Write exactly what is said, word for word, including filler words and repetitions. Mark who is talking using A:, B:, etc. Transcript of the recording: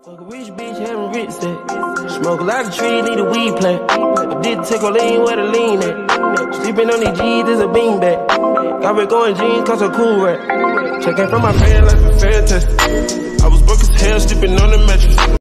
A: Fuck a rich bitch, having rich sex. Smoke a lot of trees, need a weed plant. I did take a lean where the lean at. Sleeping on these G's is a beanbag. Got me going jeans cause I'm cool rap. Checking from my fan like a fan test. I was broke as hell, sleeping on the mattress.